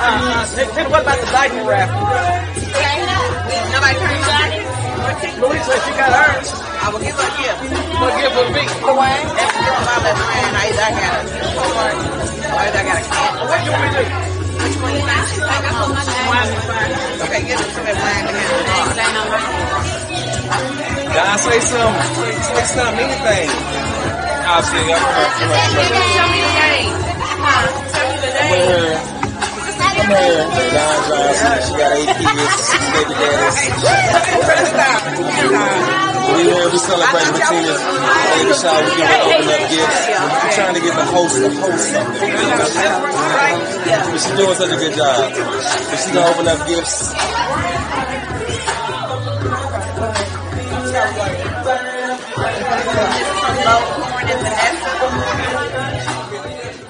What about the diaper raffle? Nobody turned on it. Louise said she got hers. I will give her a gift. What gift would it be? Dwayne? That's the my best friend. I got a toy. I got a cat. What do we do? Which one you like? I got for my name. Okay, give it to me, Wayne. God, say something. Say something, anything. I'll see you. Show me the game. Show me the name. I'm here. God's awesome. She got 8 kids, 6 baby daddies. We here, we celebrating Betina's baby shower. We're giving open up gifts. We're trying to get the host something. She's doing such a good job. But she's gonna open up gifts.